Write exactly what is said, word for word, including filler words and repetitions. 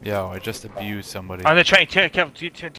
Yo, I just abused somebody. On the train, turn, careful, turn,